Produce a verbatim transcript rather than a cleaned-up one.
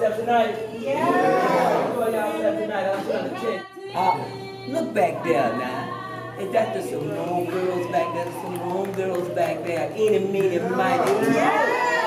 yourself tonight? Yeah. Enjoy yourself tonight. I'm trying to check. Uh, look back there now. Is that the some home girls back there? Some home girls back there? Eeny, meeny, mighty. Yeah.